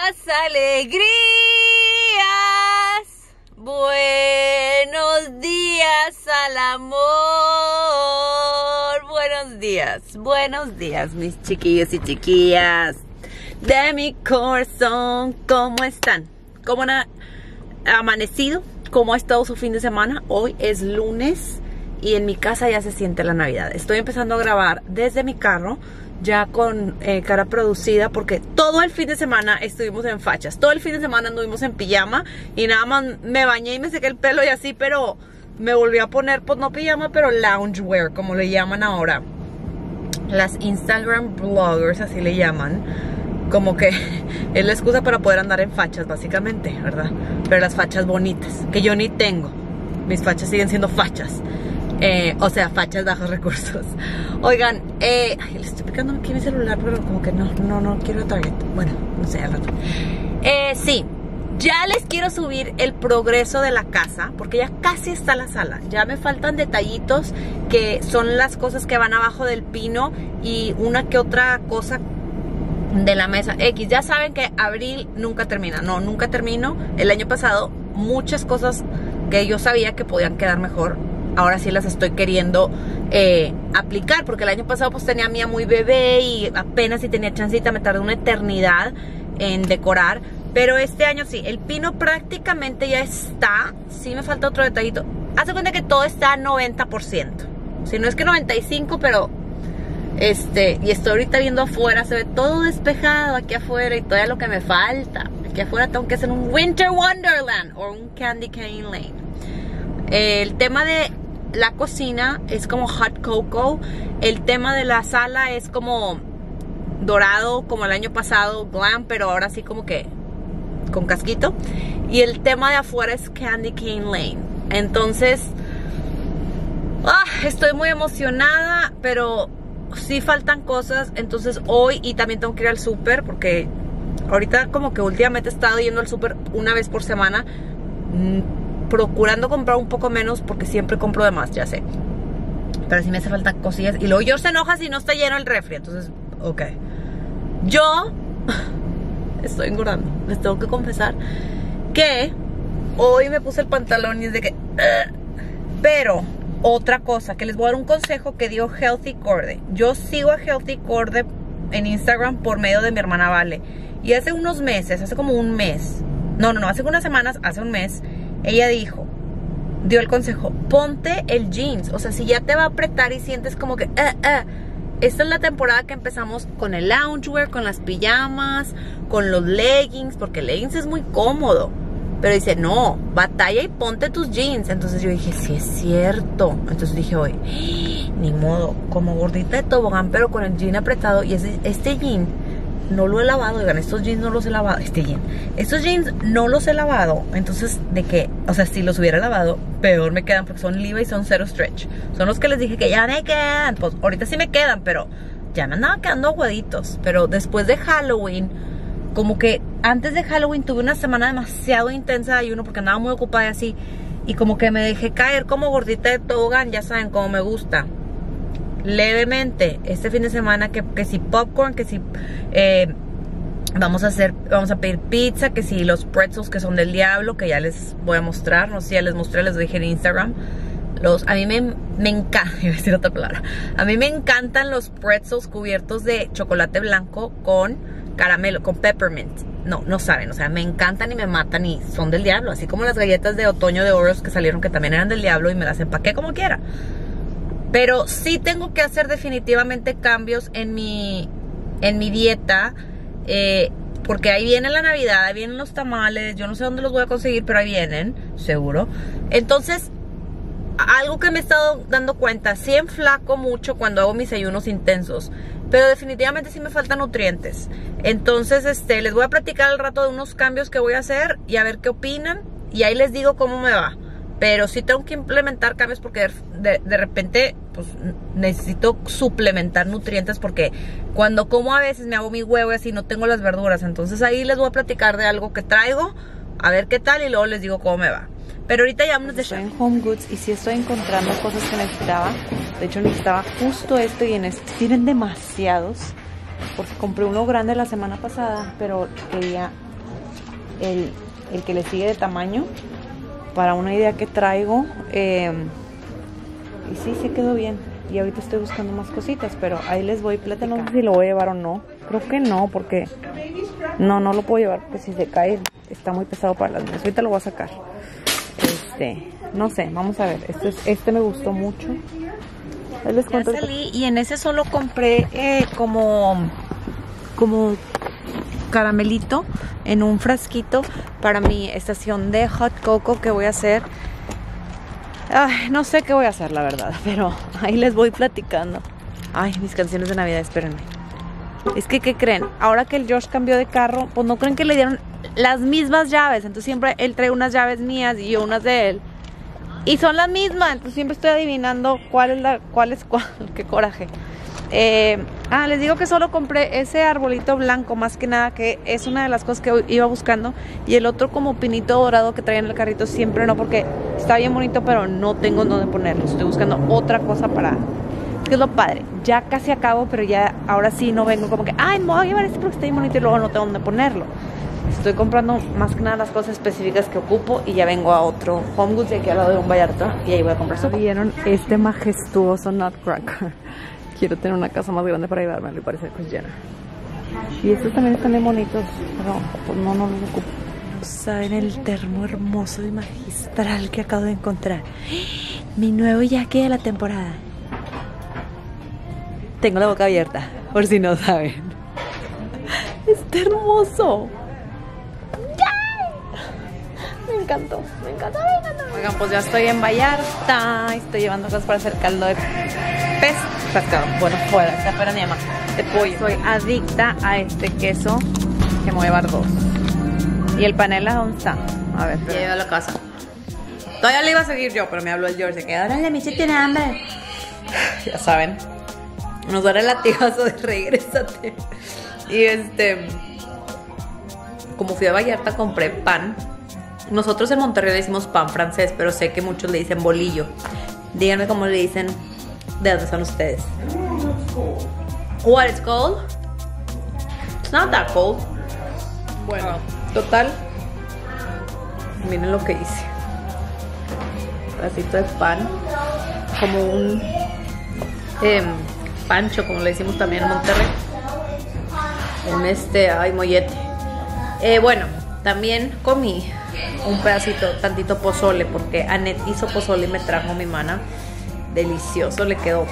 alegrías. Buenos días al amor. Buenos días, mis chiquillos y chiquillas de mi corazón. ¿Cómo están? ¿Cómo han amanecido? ¿Cómo ha estado su fin de semana? Hoy es lunes y en mi casa ya se siente la Navidad. Estoy empezando a grabar desde mi carro, ya con cara producida, porque todo el fin de semana estuvimos en fachas. Todo el fin de semana anduvimos en pijama y nada más me bañé y me sequé el pelo y así, pero me volví a poner, pues no pijama, pero loungewear, como le llaman ahora las Instagram bloggers, así le llaman. Como que es la excusa para poder andar en fachas, básicamente, ¿verdad? Pero las fachas bonitas, que yo ni tengo. Mis fachas siguen siendo fachas. O sea, fachas bajos recursos. Oigan, ay, le estoy picando aquí mi celular, pero como que no quiero Target. Bueno, no sé, al rato. Sí, ya les quiero subir el progreso de la casa, porque ya casi está la sala. Ya me faltan detallitos, que son las cosas que van abajo del pino y una que otra cosa de la mesa X. Ya saben que abril nunca termina. No, nunca termino. El año pasado muchas cosas que yo sabía que podían quedar mejor, ahora sí las estoy queriendo aplicar, porque el año pasado pues tenía a Mía muy bebé y apenas si tenía chancita, me tardé una eternidad en decorar. Pero este año sí, el pino prácticamente ya está. Sí me falta otro detallito. Haz cuenta que todo está a 90%. Si no es que 95%, pero y estoy ahorita viendo afuera, se ve todo despejado aquí afuera y todavía lo que me falta. Aquí afuera tengo que hacer un Winter Wonderland o un Candy Cane Lane. El tema de la cocina es como hot cocoa. El tema de la sala es como dorado, como el año pasado, glam, pero ahora sí como que con casquito. Y el tema de afuera es Candy Cane Lane. Entonces, estoy muy emocionada, pero sí faltan cosas. Entonces hoy, y también tengo que ir al súper, porque ahorita como que últimamente he estado yendo al súper una vez por semana, procurando comprar un poco menos, porque siempre compro de más, ya sé. Pero sí me hace falta cosillas. Y luego George se enoja si no está lleno el refri. Entonces, ok. Yo estoy engordando. Les tengo que confesar que hoy me puse el pantalón y es de que pero otra cosa, que les voy a dar un consejo que dio Healthy Corde. Yo sigo a Healthy Corde en Instagram por medio de mi hermana Vale. Y hace unos meses, hace como un mes, no, hace unas semanas, hace un mes, ella dio el consejo: ponte el jeans. O sea, si ya te va a apretar y sientes como que esta es la temporada que empezamos con el loungewear, con las pijamas, con los leggings, porque leggings es muy cómodo. Pero dice, no, batalla y ponte tus jeans. Entonces yo dije, sí es cierto. Entonces dije hoy, ni modo, como gordita de tobogán, pero con el jean apretado. Y este jean no lo he lavado. Oigan, estos jeans no los he lavado. Estos jeans no los he lavado. Entonces, ¿de qué? O sea, si los hubiera lavado, peor me quedan, porque son Levi's y son cero stretch. Son los que les dije que ya me quedan. Pues ahorita sí me quedan, pero ya me andaban quedando aguaditos. Pero después de Halloween, como que antes de Halloween tuve una semana demasiado intensa de ayuno, porque andaba muy ocupada y así. Y como que me dejé caer como gordita de tobogán. Ya saben cómo me gusta. Levemente este fin de semana, que si popcorn, que si vamos a pedir pizza, que si los pretzels que son del diablo, que ya les voy a mostrar. No sé si ya les mostré, les dije en Instagram. A mí me encanta, iba a decir otra palabra. A mí me encantan los pretzels cubiertos de chocolate blanco con caramelo, con peppermint. No saben, o sea, me encantan y me matan y son del diablo. Así como las galletas de otoño de Oreos que salieron, que también eran del diablo, y me las empaqué como quiera. Pero sí tengo que hacer definitivamente cambios en mi dieta, porque ahí viene la Navidad, ahí vienen los tamales. Yo no sé dónde los voy a conseguir, pero ahí vienen, seguro. Entonces, algo que me he estado dando cuenta, sí enflaco mucho cuando hago mis ayunos intensos, pero definitivamente sí me faltan nutrientes. Entonces, les voy a platicar al rato de unos cambios que voy a hacer y a ver qué opinan, y ahí les digo cómo me va. Pero sí tengo que implementar cambios, porque de repente pues necesito suplementar nutrientes, porque cuando como a veces me hago mi huevo y así no tengo las verduras. Entonces ahí les voy a platicar de algo que traigo, a ver qué tal, y luego les digo cómo me va. Pero ahorita ya vámonos de shopping. Estoy en Home Goods y sí estoy encontrando cosas que necesitaba. De hecho necesitaba justo esto, y en este tienen demasiados, porque compré uno grande la semana pasada, pero quería el que le sigue de tamaño para una idea que traigo. Y sí, se quedó bien. Y ahorita estoy buscando más cositas, pero ahí les voy platicando. No sé si lo voy a llevar o no. Creo que no, porque no lo puedo llevar, porque si se cae está muy pesado para las manos. Ahorita lo voy a sacar. No sé, vamos a ver. Este me gustó mucho. Ahí les cuento. Ya salí y en ese solo compré como caramelito en un frasquito para mi estación de hot cocoa que voy a hacer. Ay, no sé qué voy a hacer, la verdad, pero ahí les voy platicando. Ay, mis canciones de Navidad, espérenme. Es que, ¿qué creen? Ahora que el Josh cambió de carro, pues no creen que le dieron las mismas llaves. Entonces siempre él trae unas llaves mías y yo unas de él. Y son las mismas, entonces siempre estoy adivinando cuál es cuál. Qué coraje. Les digo que solo compré ese arbolito blanco, más que nada, que es una de las cosas que iba buscando. Y el otro como pinito dorado que traía en el carrito siempre no, porque está bien bonito, pero no tengo dónde ponerlo. Estoy buscando otra cosa para... que es lo padre. Ya casi acabo, pero ya ahora sí no vengo como que, ay, me voy a llevar este porque está bien bonito y luego no tengo dónde ponerlo. Estoy comprando más que nada las cosas específicas que ocupo y ya vengo a otro Home Goods de aquí al lado de un Vallarta y ahí voy a comprar eso. ¿Vieron este majestuoso Nutcracker? Quiero tener una casa más grande para llevármelo y parecer pues llena. Y estos también están bien bonitos, pero pues no los ocupo. ¿Saben el termo hermoso y magistral que acabo de encontrar? Mi nuevo yaque de la temporada. Tengo la boca abierta, por si no saben. Está hermoso. Me encantó. Oigan, pues ya estoy en Vallarta. Estoy llevando cosas para hacer caldo de pez. Pescado. Bueno, fuera, pero ni más. De pollo. Soy adicta a este queso, que me voy a llevar 2. ¿Y el panela dónde está? A ver, ya llevo a la casa. Todavía le iba a seguir yo, pero me habló el George que ahora la Michi tiene hambre. Ya saben. Nos dará el latigazo de regrésate. Y como fui a Vallarta, compré pan. Nosotros en Monterrey le decimos pan francés, pero sé que muchos le dicen bolillo. Díganme cómo le dicen, de dónde son ustedes. What it's called? It's not that cold. Bueno, total. Miren lo que hice. Un pedacito de pan. Como un pancho, como le decimos también en Monterrey. Un mollete. Bueno, también comí un pedacito, tantito pozole, porque Anet hizo pozole y me trajo mi mana. Delicioso le quedó.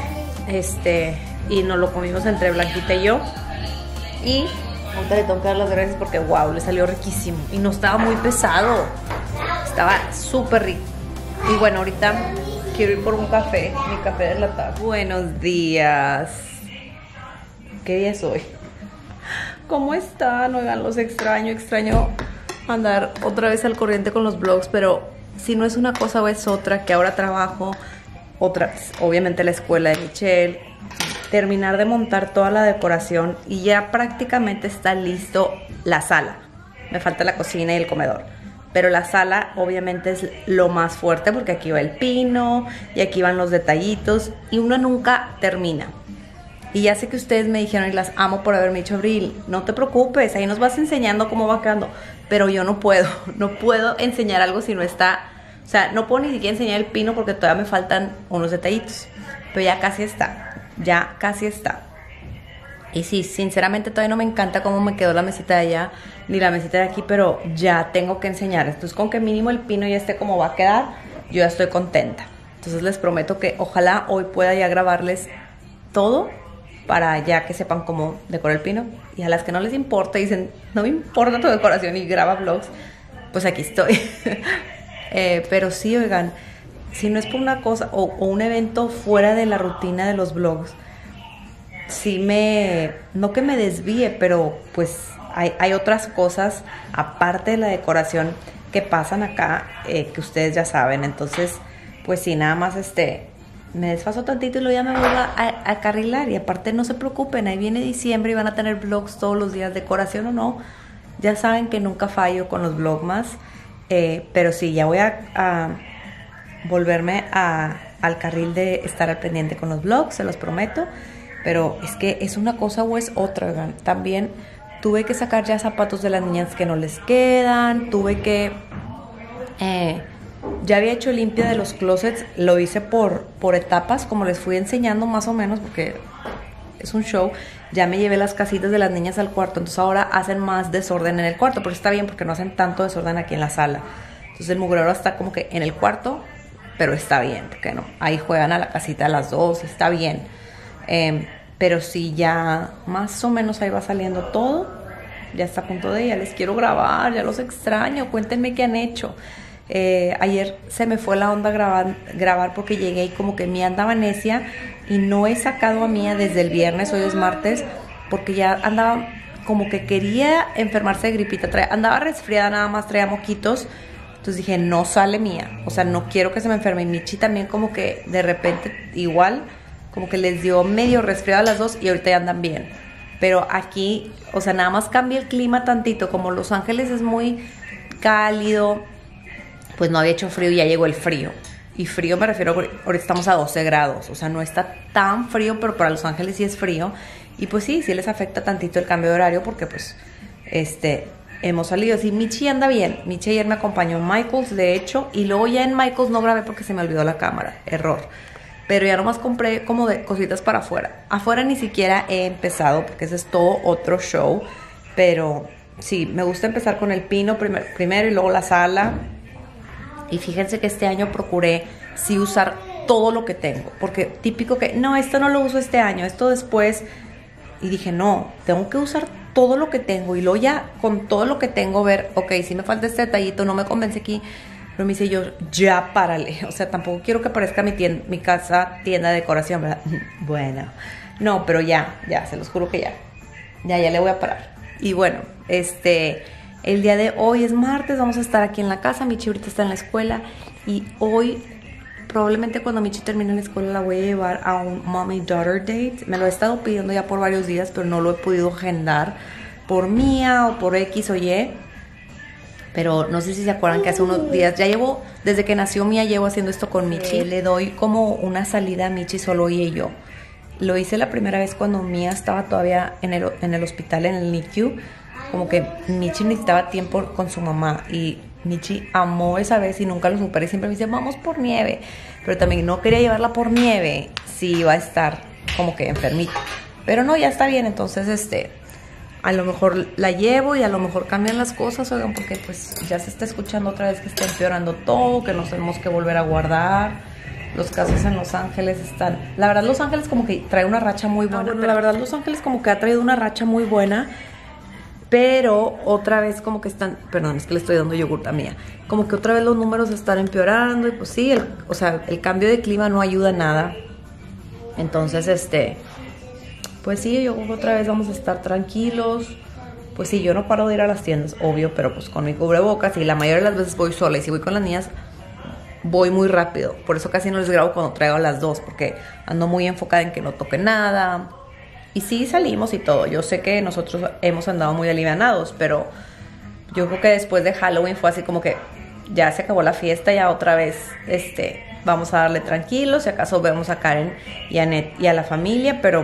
Y nos lo comimos entre Blanquita y yo. Y ahorita le tengo que dar las gracias porque wow, le salió riquísimo. Y no estaba muy pesado. Estaba súper rico. Y bueno, ahorita quiero ir por un café, mi café de la tarde. Buenos días. ¿Qué día es hoy? ¿Cómo están? Oigan, los extraño andar otra vez al corriente con los vlogs, pero si no es una cosa o es otra, que ahora trabajo otra vez, obviamente la escuela de Michelle, terminar de montar toda la decoración y ya prácticamente está listo la sala. Me falta la cocina y el comedor, pero la sala obviamente es lo más fuerte porque aquí va el pino y aquí van los detallitos y uno nunca termina. Y ya sé que ustedes me dijeron y las amo por haberme dicho, Abril, no te preocupes, ahí nos vas enseñando cómo va quedando. Pero yo no puedo enseñar algo si no está, o sea, no puedo ni siquiera enseñar el pino porque todavía me faltan unos detallitos. Pero ya casi está. Y sí, sinceramente todavía no me encanta cómo me quedó la mesita de allá, ni la mesita de aquí, pero ya tengo que enseñar. Entonces con que mínimo el pino ya esté como va a quedar, yo ya estoy contenta. Entonces les prometo que ojalá hoy pueda ya grabarles todo, para ya que sepan cómo decorar el pino. Y a las que no les importa, dicen, no me importa tu decoración y graba vlogs, pues aquí estoy. Pero sí, oigan, si no es por una cosa o un evento fuera de la rutina de los vlogs, sí no que me desvíe, pero pues hay otras cosas aparte de la decoración que pasan acá, que ustedes ya saben. Entonces, pues sí, nada más me desfaso tantito y luego ya me voy a carrilar. Y aparte no se preocupen, ahí viene diciembre y van a tener vlogs todos los días, decoración o no. Ya saben que nunca fallo con los vlogmas. Pero sí, ya voy a volverme al carril de estar al pendiente con los vlogs, se los prometo. Pero es que es una cosa o es otra, oigan. También tuve que sacar ya zapatos de las niñas que no les quedan, tuve que... ya había hecho limpia de los closets, lo hice por etapas, como les fui enseñando más o menos, porque es un show. Ya me llevé las casitas de las niñas al cuarto, entonces ahora hacen más desorden en el cuarto, pero está bien porque no hacen tanto desorden aquí en la sala. Entonces el mugrero está como que en el cuarto, pero está bien, porque no, ahí juegan a la casita a las 2 y está bien. Pero sí, ya más o menos ahí va saliendo todo. Ya está a punto de, ya les quiero grabar, ya los extraño, cuéntenme qué han hecho. Ayer se me fue la onda grabar porque llegué y como que Mía andaba necia y no he sacado a Mía desde el viernes, hoy es martes, porque ya andaba como que quería enfermarse de gripita, andaba resfriada nada más, traía moquitos. Entonces dije, no sale Mía, o sea, no quiero que se me enferme. Y Michi también como que de repente igual, como que les dio medio resfriado a las dos y ahorita ya andan bien. Pero aquí, o sea, nada más cambia el clima tantito, como Los Ángeles es muy cálido, pues no había hecho frío y ya llegó el frío. Y frío me refiero, ahorita estamos a 12 grados, o sea, no está tan frío, pero para Los Ángeles sí es frío. Y pues sí les afecta tantito el cambio de horario porque pues, hemos salido. Sí, Michi anda bien. Michi ayer me acompañó en Michael's, de hecho, y luego ya en Michael's no grabé porque se me olvidó la cámara, error. Pero ya nomás compré como de cositas para afuera. Afuera ni siquiera he empezado porque ese es todo otro show. Pero sí, me gusta empezar con el pino primero y luego la sala. Y fíjense que este año procuré sí usar todo lo que tengo. Porque típico que, no, esto no lo uso este año, esto después. Y dije, no, tengo que usar todo lo que tengo. Y luego ya con todo lo que tengo ver, ok, si me falta este detallito, no me convence aquí. Pero me dice yo, ya párale. O sea, tampoco quiero que parezca mi casa tienda de decoración, ¿verdad? Bueno, no, pero ya, se los juro que ya le voy a parar. Y bueno, el día de hoy es martes, vamos a estar aquí en la casa. Michi ahorita está en la escuela y hoy, probablemente cuando Michi termine la escuela, la voy a llevar a un mommy-daughter date. Me lo he estado pidiendo ya por varios días, pero no lo he podido agendar por Mía o por X o Y. Pero no sé si se acuerdan que hace unos días, ya llevo, desde que nació Mía, llevo haciendo esto con Michi. Le doy como una salida a Michi, solo ella y yo. Lo hice la primera vez cuando Mía estaba todavía en el hospital, en el NICU. Como que Michi necesitaba tiempo con su mamá y Michi amó esa vez y nunca lo superé. Siempre me dice, vamos por nieve. Pero también no quería llevarla por nieve si iba a estar como que enfermita. Pero no, ya está bien, entonces a lo mejor la llevo y a lo mejor cambian las cosas, oigan, porque pues ya se está escuchando otra vez que está empeorando todo, que nos tenemos que volver a guardar. Los casos en Los Ángeles están... La verdad, Los Ángeles como que trae una racha muy buena. Bueno, la verdad, Los Ángeles como que ha traído una racha muy buena, pero otra vez como que están... Perdón, es que le estoy dando yogur a Mía. Como que otra vez los números están empeorando y pues sí, o sea, el cambio de clima no ayuda en nada. Entonces, pues sí, yo otra vez vamos a estar tranquilos. Pues sí, yo no paro de ir a las tiendas, obvio, pero pues con mi cubrebocas y la mayoría de las veces voy sola. Y si voy con las niñas, voy muy rápido. Por eso casi no les grabo cuando traigo a las dos, porque ando muy enfocada en que no toque nada. Y sí salimos y todo. Yo sé que nosotros hemos andado muy alivianados, pero yo creo que después de Halloween fue así como que ya se acabó la fiesta, ya otra vez vamos a darle tranquilos. Si acaso vemos a Karen y a Net y a la familia, pero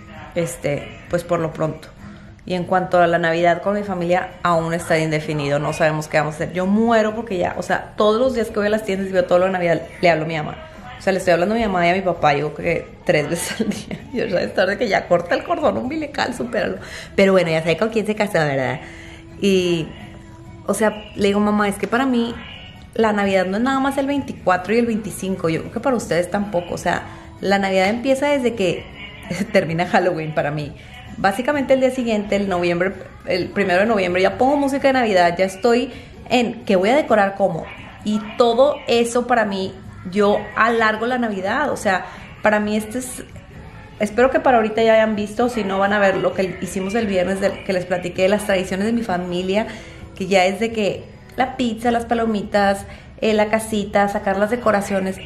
pues por lo pronto. Y en cuanto a la Navidad con mi familia, aún está indefinido, no sabemos qué vamos a hacer. Yo muero porque ya, o sea, todos los días que voy a las tiendas y veo todo lo de Navidad, le hablo a mi mamá. O sea, le estoy hablando a mi mamá y a mi papá, yo creo que 3 veces al día. Yo ya es tarde que ya corta el cordón umbilical, supéralo. Pero bueno, ya sé con quién se casó, ¿verdad? Y, o sea, le digo, mamá, es que para mí la Navidad no es nada más el 24 y el 25. Yo creo que para ustedes tampoco. O sea, la Navidad empieza desde que termina Halloween para mí. Básicamente el día siguiente, el 1 de noviembre, ya pongo música de Navidad, ya estoy en que voy a decorar cómo. Y todo eso para mí, yo alargo la Navidad. O sea, para mí espero que para ahorita ya hayan visto, si no van a ver lo que hicimos el viernes, que les platiqué de las tradiciones de mi familia, que ya es de que la pizza, las palomitas, la casita, sacar las decoraciones,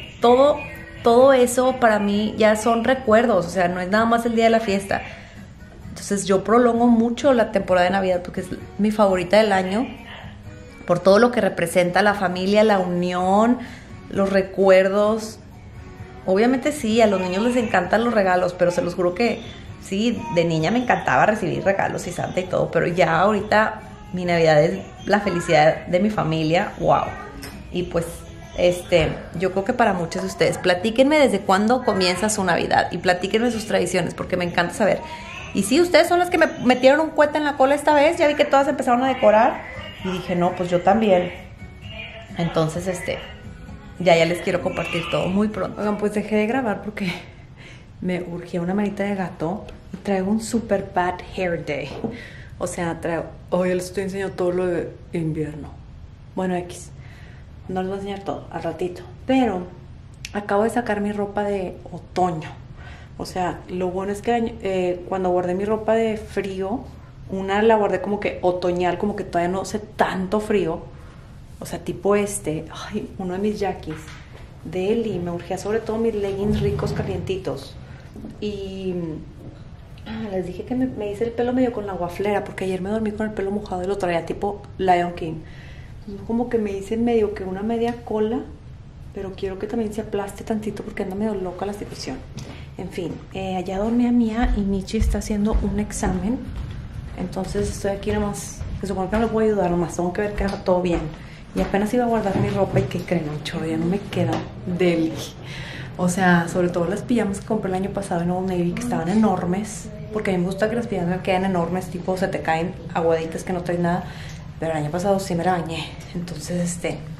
todo eso para mí ya son recuerdos. O sea, no es nada más el día de la fiesta. Entonces yo prolongo mucho la temporada de Navidad porque es mi favorita del año, por todo lo que representa la familia, la unión, los recuerdos. Obviamente sí, a los niños les encantan los regalos, pero se los juro que sí, de niña me encantaba recibir regalos y Santa y todo, pero ya ahorita mi Navidad es la felicidad de mi familia, wow. Y pues, yo creo que para muchos de ustedes, platíquenme desde cuándo comienza su Navidad y platíquenme sus tradiciones, porque me encanta saber. Y sí, ustedes son las que me metieron un cohete en la cola esta vez, ya vi que todas empezaron a decorar y dije, no, pues yo también. Entonces, ya les quiero compartir todo muy pronto. Oigan, pues dejé de grabar porque me urgía una manita de gato y traigo un super bad hair day. O sea, hoy les estoy enseñando todo lo de invierno. Bueno, X. No les voy a enseñar todo, al ratito. Pero acabo de sacar mi ropa de otoño. O sea, lo bueno es que cuando guardé mi ropa de frío, una la guardé como que otoñal, como que todavía no hace tanto frío. O sea, tipo uno de mis yaquis de Eli. Me urgía sobre todo mis leggings ricos, calientitos. Y les dije que me hice el pelo medio con la guaflera, porque ayer me dormí con el pelo mojado y lo traía tipo Lion King. Entonces, como que me hice medio que una media cola, pero quiero que también se aplaste tantito porque anda medio loca la situación. En fin, allá dormía Mía y Michi está haciendo un examen. Entonces estoy aquí nomás, se supone que no le puedo ayudar, nomás tengo que ver que haga todo bien. Y apenas iba a guardar mi ropa y ¿qué creen? Un chorro, ya no me queda deli. O sea, sobre todo las pijamas que compré el año pasado en Old Navy, que estaban enormes, porque a mí me gusta que las pijamas me queden enormes, tipo se te caen aguaditas que no traen nada. Pero el año pasado sí me la bañé. Entonces,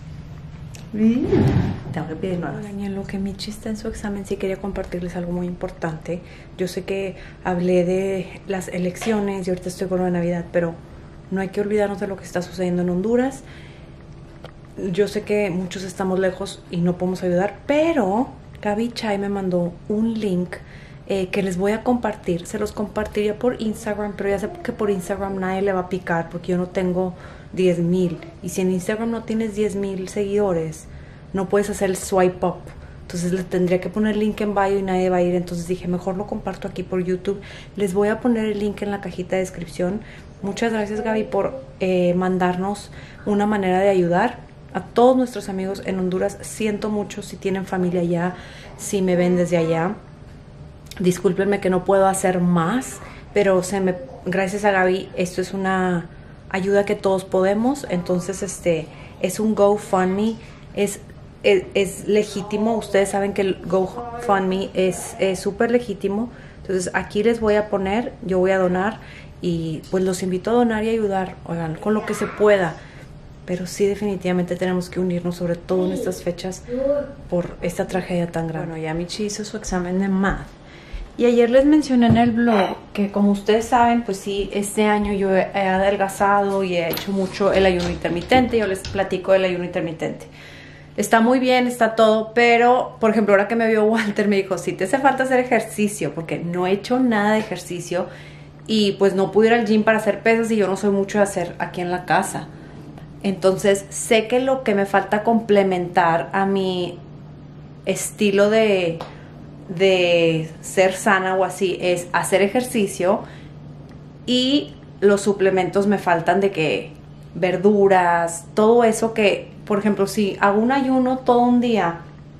tengo que pedir nuevas. En lo que Michi está en su examen, sí quería compartirles algo muy importante. Yo sé que hablé de las elecciones y ahorita estoy con lo de Navidad, pero no hay que olvidarnos de lo que está sucediendo en Honduras. Yo sé que muchos estamos lejos y no podemos ayudar, pero Gaby Chai me mandó un link que les voy a compartir. Se los compartiría por Instagram, pero ya sé que por Instagram nadie le va a picar porque yo no tengo 10,000. Y si en Instagram no tienes 10,000 seguidores, no puedes hacer el swipe up. Entonces le tendría que poner link en bio y nadie va a ir. Entonces dije, mejor lo comparto aquí por YouTube. Les voy a poner el link en la cajita de descripción. Muchas gracias, Gaby, por mandarnos una manera de ayudar a todos nuestros amigos en Honduras. Siento mucho si tienen familia allá, si me ven desde allá. Discúlpenme que no puedo hacer más, pero gracias a Gaby, esto es una ayuda que todos podemos. Entonces, es un GoFundMe, es legítimo. Ustedes saben que el GoFundMe es súper legítimo. Entonces, aquí les voy a poner, yo voy a donar y pues los invito a donar y ayudar, oigan, con lo que se pueda. Pero sí, definitivamente tenemos que unirnos, sobre todo en estas fechas, por esta tragedia tan grande. Bueno, ya Michi hizo su examen de math. Y ayer les mencioné en el blog que, como ustedes saben, pues sí, este año yo he adelgazado y he hecho mucho el ayuno intermitente. Yo les platico del ayuno intermitente. Está muy bien, está todo, pero, por ejemplo, ahora que me vio Walter, me dijo, sí te hace falta hacer ejercicio, porque no he hecho nada de ejercicio y pues no pude ir al gym para hacer pesas y yo no soy mucho de hacer aquí en la casa. Entonces, sé que lo que me falta complementar a mi estilo de ser sana o así es hacer ejercicio, y los suplementos me faltan de que verduras, todo eso que, por ejemplo, si hago un ayuno todo un día,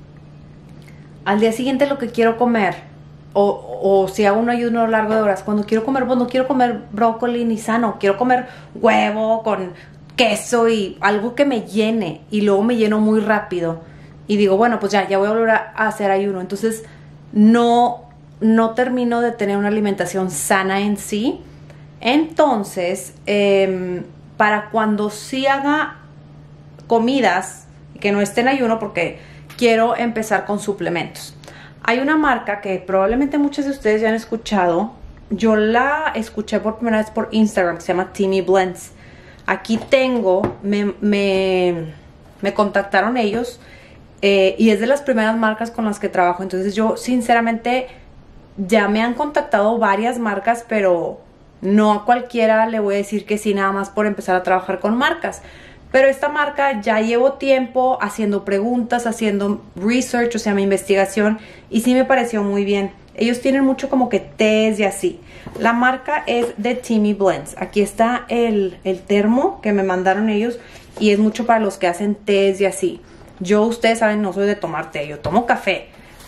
al día siguiente lo que quiero comer, o si hago un ayuno largo de horas, cuando quiero comer, pues no quiero comer brócoli ni sano, quiero comer huevo con queso y algo que me llene, y luego me lleno muy rápido y digo, bueno, pues ya voy a volver a hacer ayuno. Entonces no termino de tener una alimentación sana en sí. Entonces para cuando sí haga comidas que no estén en ayuno, porque quiero empezar con suplementos. Hay una marca que probablemente muchos de ustedes ya han escuchado. Yo la escuché por primera vez por Instagram, que se llama Timmy Blends. Aquí tengo, me contactaron ellos y es de las primeras marcas con las que trabajo. Entonces yo sinceramente ya me han contactado varias marcas, pero no a cualquiera le voy a decir que sí nada más por empezar a trabajar con marcas. Pero esta marca ya llevo tiempo haciendo preguntas, haciendo research, o sea, mi investigación, y sí me pareció muy bien. Ellos tienen mucho como que tés y así. La marca es de Timmy Blends. Aquí está el termo que me mandaron ellos, y es mucho para los que hacen tés y así. Yo, ustedes saben, no soy de tomar té, yo tomo café.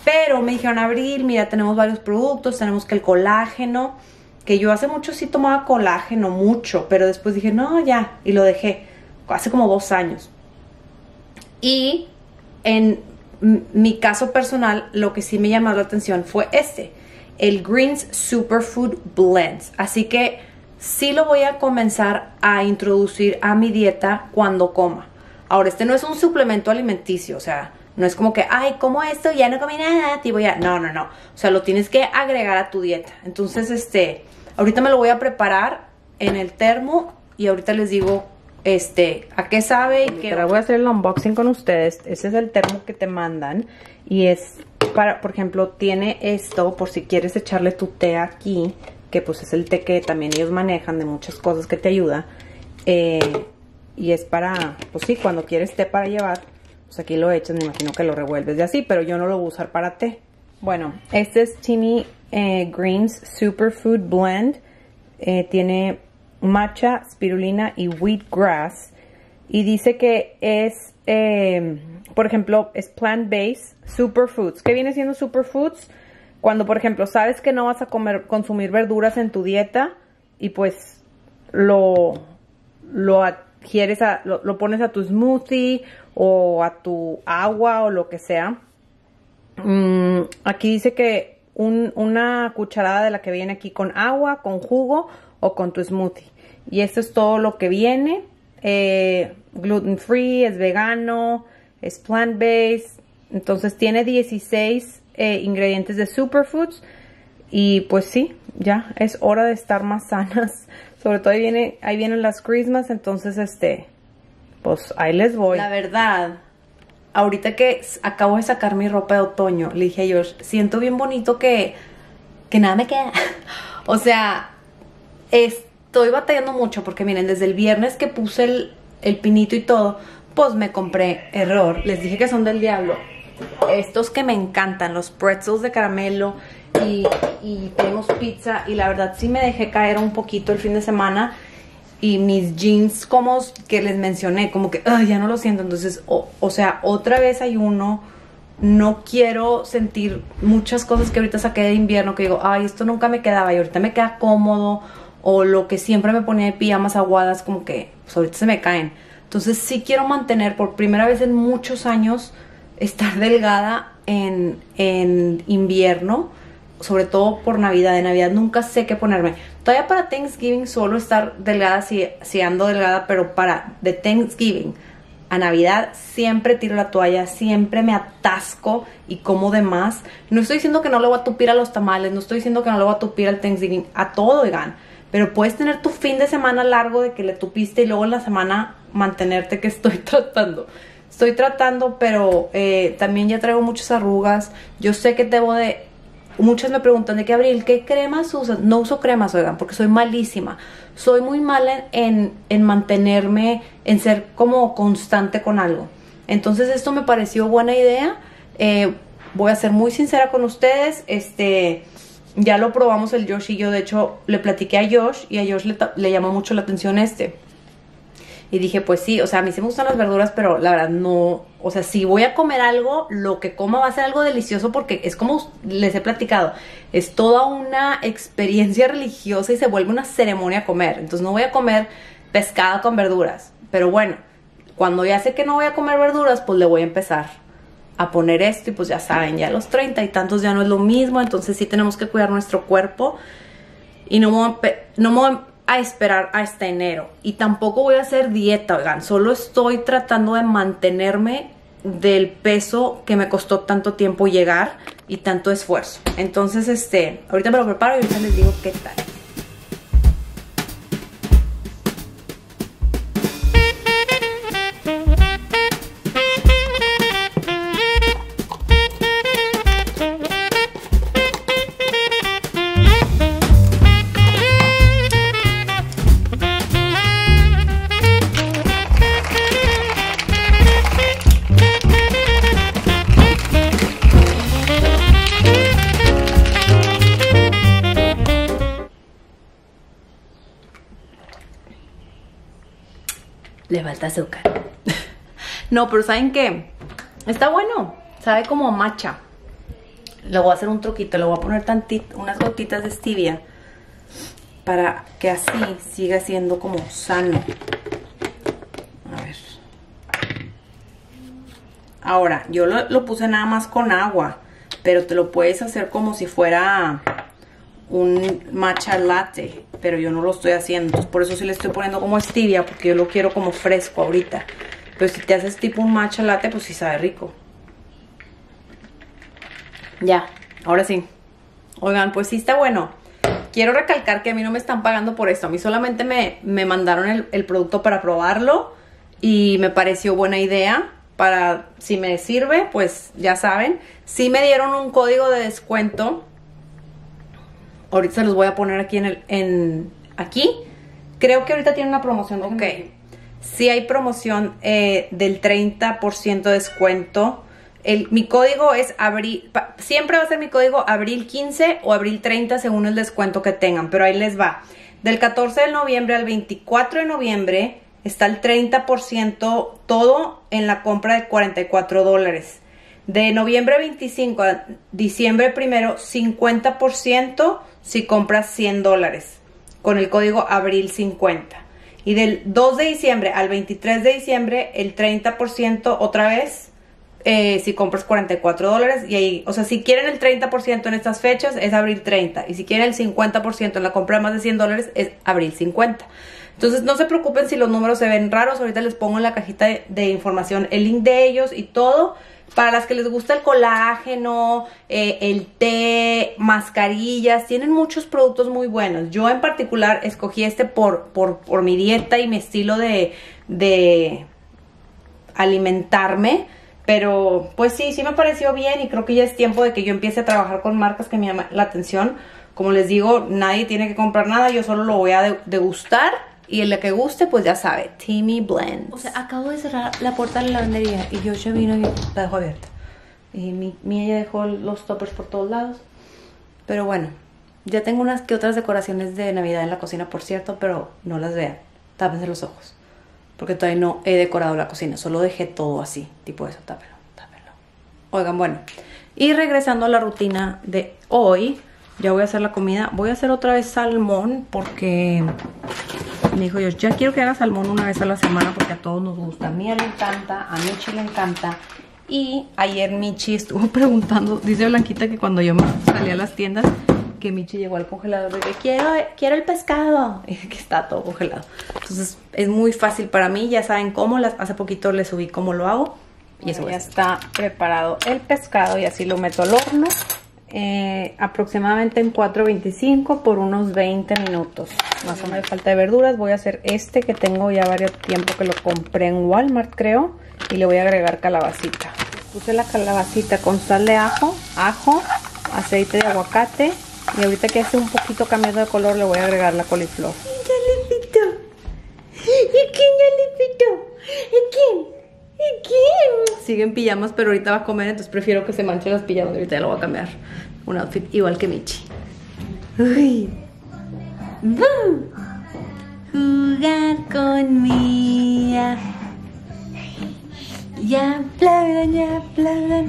Pero me dijeron, Abril, mira, tenemos varios productos, tenemos que el colágeno, que yo hace mucho sí tomaba colágeno, mucho, pero después dije, no, ya, y lo dejé, hace como 2 años. Y en mi caso personal, lo que sí me llamó la atención fue el Greens Superfood Blends. Así que sí lo voy a comenzar a introducir a mi dieta cuando coma. Ahora, este no es un suplemento alimenticio, o sea, no es como que, ay, como esto, ya no comí nada, tipo ya. No, no, no. O sea, lo tienes que agregar a tu dieta. Entonces, ahorita me lo voy a preparar en el termo y ahorita les digo, a qué sabe y qué. Ahora voy a hacer el unboxing con ustedes. Ese es el termo que te mandan y es para, por ejemplo, tiene esto por si quieres echarle tu té aquí, que pues es el té que también ellos manejan de muchas cosas que te ayuda. Y es para, pues sí, cuando quieres té para llevar, pues aquí lo echas, me imagino que lo revuelves de así, pero yo no lo voy a usar para té. Bueno, este es Teeny Greens Superfood Blend. Tiene matcha, spirulina y wheatgrass. Y dice que es, por ejemplo, es plant-based superfoods. ¿Qué viene siendo superfoods? Cuando, por ejemplo, sabes que no vas a consumir verduras en tu dieta y pues lo adquieres, lo pones a tu smoothie o a tu agua o lo que sea. Aquí dice que una cucharada de la que viene aquí con agua, con jugo o con tu smoothie. Y esto es todo lo que viene. Gluten free, es vegano, es plant based. Entonces tiene 16 ingredientes de superfoods. Y pues sí, ya es hora de estar más sanas. Sobre todo ahí vienen las Christmas. Entonces pues ahí les voy. La verdad, ahorita que acabo de sacar mi ropa de otoño, le dije a Josh, siento bien bonito que nada me queda. O sea, estoy batallando mucho porque miren, desde el viernes que puse el pinito y todo, pues me compré, error, les dije que son del diablo, estos que me encantan, los pretzels de caramelo y tenemos pizza y la verdad sí me dejé caer un poquito el fin de semana y mis jeans como que les mencioné, como que ya no lo siento, entonces, o sea, otra vez ayuno, no quiero sentir muchas cosas que ahorita saqué de invierno, que digo, ay, esto nunca me quedaba y ahorita me queda cómodo, o lo que siempre me ponía de pijamas aguadas, como que pues ahorita se me caen. Entonces sí quiero mantener por primera vez en muchos años estar delgada en invierno, sobre todo por Navidad. De Navidad nunca sé qué ponerme. Todavía para Thanksgiving suelo estar delgada si ando delgada, pero de Thanksgiving a Navidad siempre tiro la toalla, siempre me atasco y como de más. No estoy diciendo que no le voy a tupir a los tamales, no estoy diciendo que no le voy a tupir al Thanksgiving, a todo, oigan. Pero puedes tener tu fin de semana largo de que le tupiste y luego en la semana mantenerte, que estoy tratando. Estoy tratando, pero también ya traigo muchas arrugas. Yo sé que debo de... Muchas me preguntan de que, Abril, ¿qué cremas usas? No uso cremas, oigan, porque soy malísima. Soy muy mala en mantenerme, en ser como constante con algo. Entonces esto me pareció buena idea. Voy a ser muy sincera con ustedes. Ya lo probamos el Josh y yo. De hecho, le platiqué a Josh y a Josh le llamó mucho la atención Y dije, pues sí, o sea, a mí sí me gustan las verduras, pero la verdad no, o sea, si voy a comer algo, lo que coma va a ser algo delicioso porque es como les he platicado, es toda una experiencia religiosa y se vuelve una ceremonia comer. Entonces no voy a comer pescado con verduras, pero bueno, cuando ya sé que no voy a comer verduras, pues le voy a empezar a poner esto y pues ya saben, ya a los 30 y tantos ya no es lo mismo, entonces sí tenemos que cuidar nuestro cuerpo y no me voy a esperar hasta enero y tampoco voy a hacer dieta, oigan, solo estoy tratando de mantenerme del peso que me costó tanto tiempo llegar y tanto esfuerzo. Entonces ahorita me lo preparo y ahorita les digo qué tal. Le falta azúcar. No, pero ¿saben qué? Está bueno. Sabe como matcha. le voy a hacer un truquito, le voy a poner unas gotitas de stevia para que así siga siendo como sano. A ver. Ahora, yo lo puse nada más con agua, pero te lo puedes hacer como si fuera un matcha latte, pero yo no lo estoy haciendo, entonces por eso sí le estoy poniendo como stevia, porque yo lo quiero como fresco ahorita. Pero si te haces tipo un matcha latte, pues sí sabe rico. Ya, ahora sí. Oigan, pues sí está bueno. Quiero recalcar que a mí no me están pagando por esto. A mí solamente me mandaron el producto para probarlo y me pareció buena idea. Para, si me sirve, pues ya saben. Sí me dieron un código de descuento. Ahorita se los voy a poner aquí aquí. Creo que ahorita tiene una promoción. Ok. Sí hay promoción del 30% de descuento. Mi código es abril, siempre va a ser mi código abril 15 o abril 30 según el descuento que tengan, pero ahí les va. Del 14 de noviembre al 24 de noviembre está el 30% todo en la compra de $44. De noviembre 25 a diciembre 1, 50% si compras $100 con el código abril 50. Y del 2 de diciembre al 23 de diciembre el 30% otra vez. Si compras $44 y ahí, o sea, si quieren el 30% en estas fechas es abril 30 y si quieren el 50% en la compra de más de $100 es abril 50. Entonces no se preocupen si los números se ven raros, ahorita les pongo en la cajita de información el link de ellos y todo. Para las que les gusta el colágeno, el té, mascarillas, tienen muchos productos muy buenos. Yo en particular escogí este por mi dieta y mi estilo de alimentarme. Pero pues sí me pareció bien y creo que ya es tiempo de que yo empiece a trabajar con marcas que me llaman la atención. Como les digo, nadie tiene que comprar nada, yo solo lo voy a degustar y el que guste pues ya sabe, Teamy Blends. O sea, acabo de cerrar la puerta de la lavandería y Joshua vino y la dejó abierta. Y Mía ya dejó los toppers por todos lados. Pero bueno, ya tengo unas que otras decoraciones de Navidad en la cocina, por cierto, pero no las vean, tápense los ojos. Porque todavía no he decorado la cocina. Solo dejé todo así. Tipo eso. Tápenlo. Oigan, bueno. Y regresando a la rutina de hoy. Ya voy a hacer la comida. Voy a hacer otra vez salmón. Porque me dijo yo, ya quiero que haga salmón una vez a la semana. Porque a todos nos gusta. A Mía le encanta. A Michi le encanta. Y ayer Michi estuvo preguntando. Dice Blanquita que cuando yo me salí a las tiendas, que Michi llegó al congelador de que quiero el pescado y que está todo congelado. Entonces es muy fácil para mí, ya saben cómo. Hace poquito les subí cómo lo hago y eso ya está preparado el pescado y así lo meto al horno aproximadamente en 425 por unos 20 minutos. Más o menos falta de verduras. Voy a hacer este que tengo ya varios tiempo que lo compré en Walmart creo y le voy a agregar calabacita. Puse la calabacita con sal de ajo, aceite de aguacate. Y ahorita que hace un poquito cambiando de color le voy a agregar la coliflor. Sigue en pijamas, pero ahorita va a comer, entonces prefiero que se manche las pijamas. Ahorita ya lo voy a cambiar. Un outfit igual que Michi. Uy. Jugar con Mía. Ya aplaudan, ya aplaudan.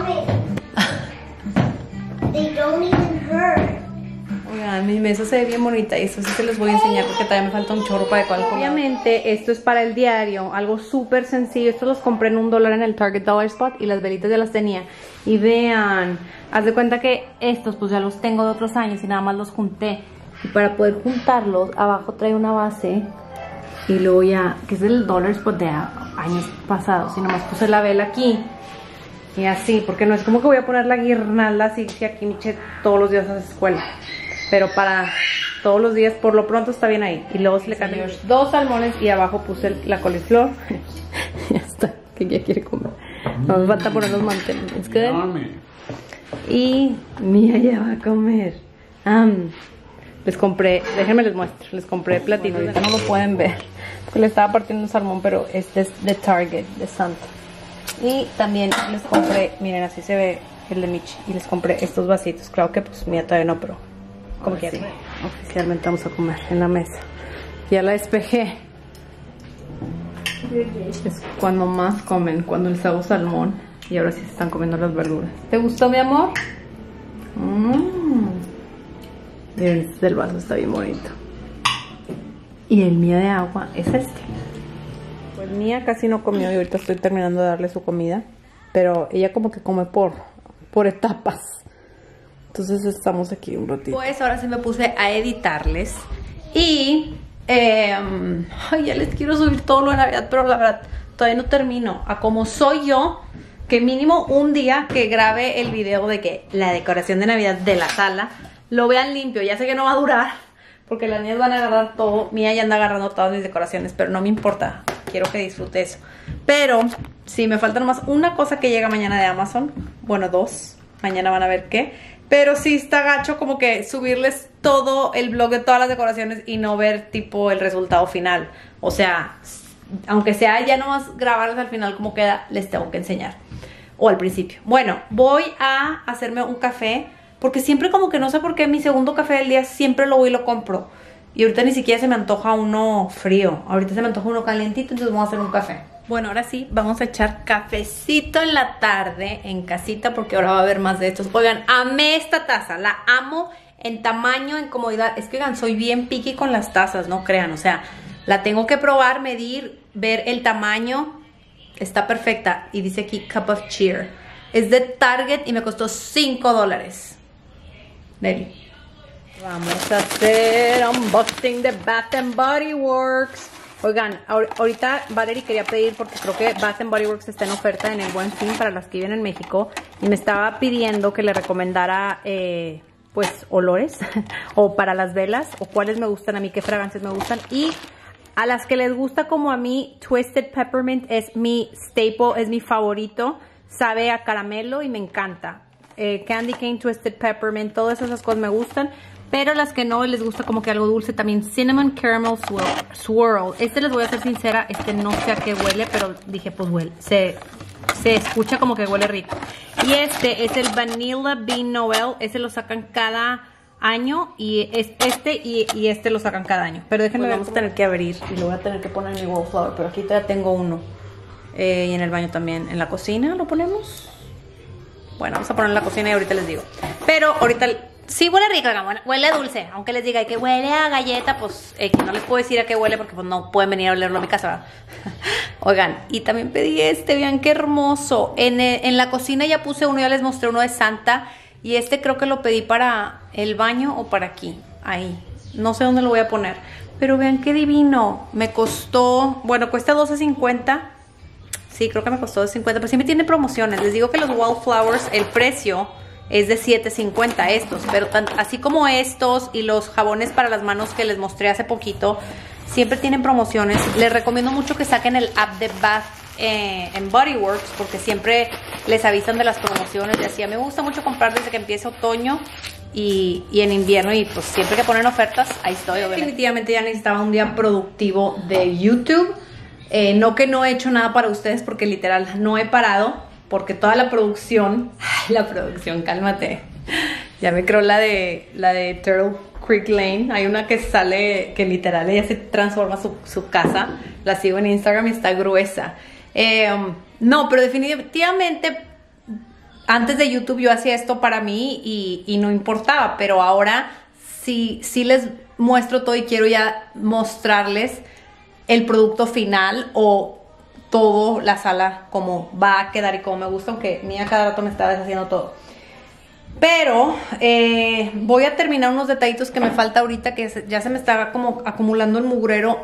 They don't even hurt. Oigan, mi mesa se ve bien bonita y eso sí se les voy a enseñar porque todavía me falta un chorro para decorar. Obviamente esto es para el diario, algo súper sencillo. Estos los compré en $1 en el Target Dollar Spot y las velitas ya las tenía. Y vean, haz de cuenta que estos pues ya los tengo de otros años y nada más los junté. Y para poder juntarlos, abajo trae una base y luego ya, que es del Dollar Spot de años pasados. Y nomás puse la vela aquí. Y así, porque no es como que voy a poner la guirnalda así que aquí Miche todos los días a la escuela. Pero para todos los días, por lo pronto está bien ahí. Y luego se le cambió 2 salmones y abajo puse la coliflor. Ya está, que ya quiere comer. No me falta poner los manteles. ¿Es que? Y Mía ya va a comer. Les compré, déjenme les muestro. Les compré platitos. Ahorita no lo pueden ver. Porque le estaba partiendo un salmón, pero este es de Target, de Santa. Y también les compré, miren, así se ve el de Michi. Y les compré estos vasitos. Claro que pues Mía todavía no, pero como que sí, oficialmente vamos a comer en la mesa. Ya la despejé. Es cuando más comen, cuando les hago salmón. Y ahora sí se están comiendo las verduras. ¿Te gustó, mi amor? Miren, este es el vaso, está bien bonito. Y el mío de agua es este. Pues Mía casi no comió y ahorita estoy terminando de darle su comida. Pero ella como que come por etapas. Entonces estamos aquí un ratito. Pues ahora sí me puse a editarles. Y ay, ya les quiero subir todo lo de Navidad, pero la verdad todavía no termino. A como soy yo, que mínimo un día que grabe el video de que la decoración de Navidad de la sala lo vean limpio. Ya sé que no va a durar, porque las niñas van a agarrar todo. Mía ya anda agarrando todas mis decoraciones, pero no me importa. Quiero que disfrute eso. Pero sí, me falta nomás una cosa que llega mañana de Amazon. Bueno, dos. Mañana van a ver qué. Pero sí está gacho como que subirles todo el vlog de todas las decoraciones y no ver tipo el resultado final. O sea, aunque sea ya nomás grabarles al final como queda, les tengo que enseñar. O al principio. Bueno, voy a hacerme un café. Porque siempre como que no sé por qué mi segundo café del día siempre lo voy y lo compro. Y ahorita ni siquiera se me antoja uno frío. Ahorita se me antoja uno calientito, entonces vamos a hacer un café. Bueno, ahora sí, vamos a echar cafecito en la tarde en casita porque ahora va a haber más de estos. Oigan, amé esta taza, la amo en tamaño, en comodidad. Es que oigan, soy bien picky con las tazas, no crean. O sea, la tengo que probar, medir, ver el tamaño. Está perfecta. Y dice aquí Cup of Cheer. Es de Target y me costó $5. Nelly. Vamos a hacer unboxing de Bath and Body Works. Oigan, ahorita Valerie quería pedir porque creo que Bath and Body Works está en oferta en el Buen Fin para las que viven en México. Y me estaba pidiendo que le recomendara pues olores o para las velas o cuáles me gustan a mí, qué fragancias me gustan. Y a las que les gusta como a mí, Twisted Peppermint es mi staple, es mi favorito. Sabe a caramelo y me encanta. Candy Cane, Twisted Peppermint, todas esas cosas me gustan. Pero las que no les gusta como que algo dulce también. Cinnamon Caramel Swirl. Este les voy a ser sincera, no sé a qué huele, pero dije pues huele. Se escucha como que huele rico. Y este es el Vanilla Bean Noel. Ese lo sacan cada año y este lo sacan cada año. Pero déjenme ver, vamos a tener que abrir y lo voy a tener que poner en mi wallflower. Pero aquí todavía tengo uno. Y en el baño también. En la cocina lo ponemos. Bueno, vamos a poner en la cocina y ahorita les digo. Pero ahorita sí huele rico, huele dulce. Aunque les diga que huele a galleta, pues no les puedo decir a qué huele porque pues no pueden venir a olerlo a mi casa, ¿verdad? Oigan, y también pedí vean qué hermoso. En la cocina ya puse uno, ya les mostré uno de Santa. Y creo que lo pedí para el baño o para aquí. Ahí. No sé dónde lo voy a poner. Pero vean qué divino. Me costó, bueno, cuesta $12.50. Sí, creo que me costó $2.50, pero siempre tiene promociones. Les digo que los Wallflowers, el precio es de $7.50 estos. Pero así como estos y los jabones para las manos que les mostré hace poquito, siempre tienen promociones. Les recomiendo mucho que saquen el app de Bath and Body Works porque siempre les avisan de las promociones. Y así, a mí me gusta mucho comprar desde que empieza otoño y en invierno. Y pues siempre que ponen ofertas, ahí estoy. Definitivamente ya necesitaba un día productivo de YouTube. No que no he hecho nada para ustedes porque literal no he parado porque toda la producción, cálmate, ya me creo la de Turtle Creek Lane. Hay una que sale que literal ella se transforma su casa, la sigo en Instagram y está gruesa. No, pero definitivamente antes de YouTube yo hacía esto para mí y no importaba, pero ahora sí les muestro todo y quiero ya mostrarles el producto final o todo la sala como va a quedar y como me gusta, aunque Mía cada rato me está deshaciendo todo. Pero voy a terminar unos detallitos que me falta ahorita, que ya se me está como acumulando el mugrero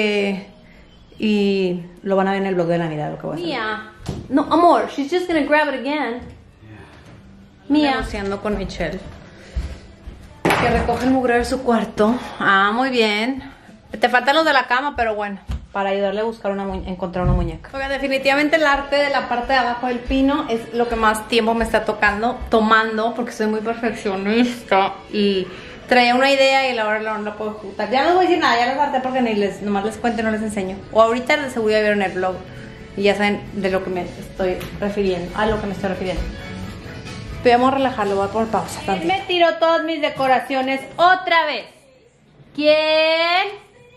y lo van a ver en el vlog de Navidad lo que voy a hacer. Mía, no amor, she's just gonna grab it again. Mía, negociando con Michelle que recoge el mugrero de su cuarto. Ah, muy bien. Te faltan los de la cama, pero bueno, para ayudarle a buscar encontrar una muñeca. Oigan, definitivamente el arte de la parte de abajo del pino es lo que más tiempo me está tomando, porque soy muy perfeccionista y traía una idea y ahora no la puedo ejecutar. Ya no les voy a decir nada, ya les harté porque nomás les cuento y no les enseño. O ahorita de seguro ya vieron el vlog y ya saben de lo que me estoy refiriendo, a lo que me estoy refiriendo. Pero vamos a relajarlo, voy a poner pausa. Me tiró todas mis decoraciones otra vez. ¿Quién?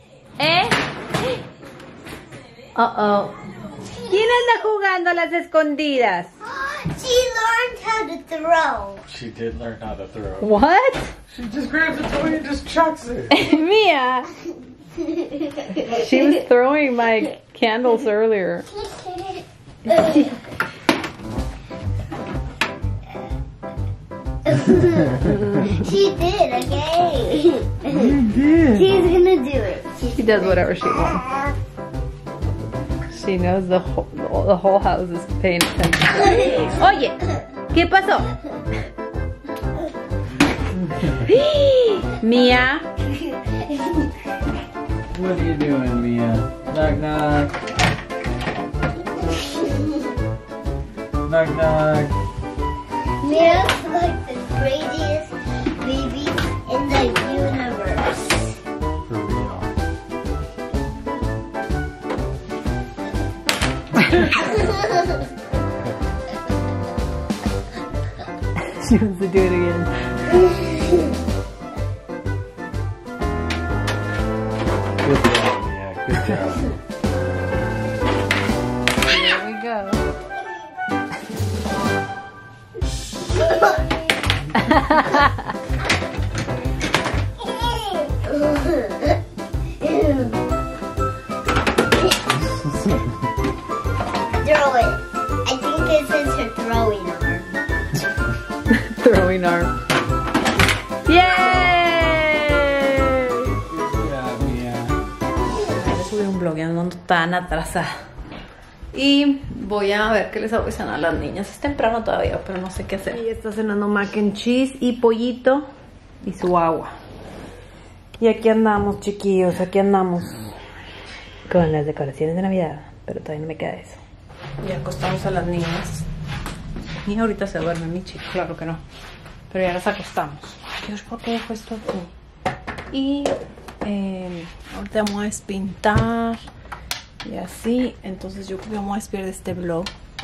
¿Quién anda jugando a las escondidas? She learned how to throw. She did learn how to throw. What? She just grabs the toy and just chucks it. Mia! She was throwing my candles earlier. She did, okay? You did. She's gonna do it. She does whatever she wants. She knows the whole house is paying attention. Oye, ¿qué pasó? Mia. What are you doing, Mia? Knock knock. Knock knock. Mia's like the craziest baby in the universe. For real. She wants to do it again. Good job, Mia. Good job. There we go. Throw it. I think this is her throwing arm. Throwing arm. Yay! Good job, Mia. Voy a subir un blog, ya no ando tan atrasada. Y voy a ver qué les hago de cenar a las niñas. Es temprano todavía, pero no sé qué hacer. Y está cenando mac and cheese y pollito y su agua. Y aquí andamos, chiquillos, aquí andamos con las decoraciones de Navidad. Pero todavía no me queda eso. Y acostamos a las niñas. Y ahorita se duerme mi chico, claro que no. Pero ya las acostamos. Dios, ¿por qué dejó esto aquí? Y ahorita vamos a despintar y así. Entonces yo creo que vamos a despedir de este vlog.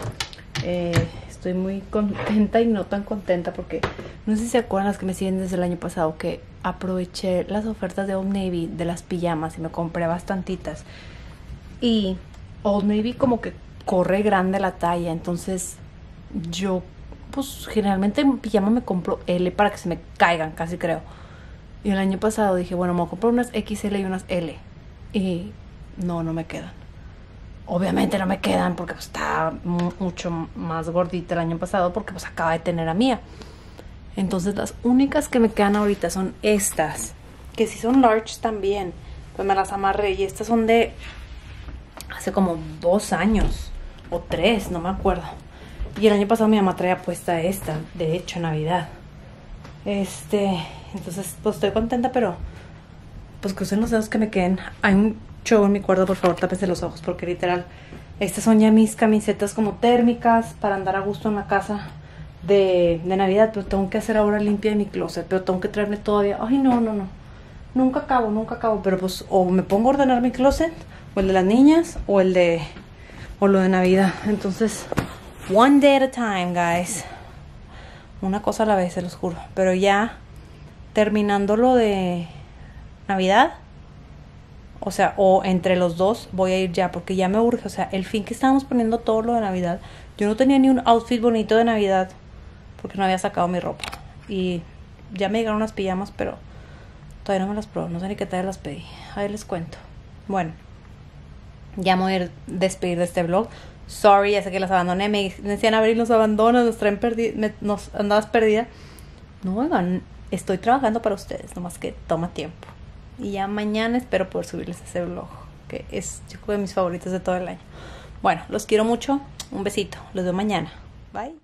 Estoy muy contenta y no tan contenta porque no sé si se acuerdan las que me siguen desde el año pasado que aproveché las ofertas de Old Navy de las pijamas y me compré bastantitas. Y Old Navy como que corre grande la talla, entonces yo pues generalmente en pijama me compro L para que se me caigan, casi creo. Y el año pasado dije, bueno, me voy a comprar unas XL y unas L. Y no me quedan. Obviamente no me quedan porque pues, estaba mucho más gordita el año pasado porque pues acaba de tener a Mía. Entonces las únicas que me quedan ahorita son estas, que sí son large también, pues me las amarré y estas son de hace como 2 años o 3, no me acuerdo. Y el año pasado mi mamá traía puesta esta, de hecho, en Navidad. Entonces, pues estoy contenta, pero pues crucen los dedos que me queden. Hay un show en mi cuarto, por favor, tápese los ojos, porque literal, estas son ya mis camisetas como térmicas para andar a gusto en la casa de Navidad. Pero tengo que hacer ahora limpia de mi closet, pero tengo que traerme todavía. Ay, no. Nunca acabo, pero pues o me pongo a ordenar mi closet, o el de las niñas, o lo de Navidad. Entonces, one day at a time, guys. Una cosa a la vez, se los juro. Pero ya terminando lo de Navidad, o sea, o entre los dos voy a ir ya, porque ya me urge. O sea, el fin que estábamos poniendo todo lo de Navidad, yo no tenía ni un outfit bonito de Navidad porque no había sacado mi ropa. Y ya me llegaron unas pijamas, pero todavía no me las pruebo. No sé ni qué tal las pedí. Ahí les cuento. Bueno, ya me voy a ir despedir de este vlog. Sorry, ya sé que las abandoné. Me decían, Abril, nos abandonas, nos andabas perdida. No, oigan, estoy trabajando para ustedes, nomás que toma tiempo. Y ya mañana espero poder subirles ese vlog, que es, yo creo, de mis favoritos de todo el año. Bueno, los quiero mucho. Un besito. Los veo mañana. Bye.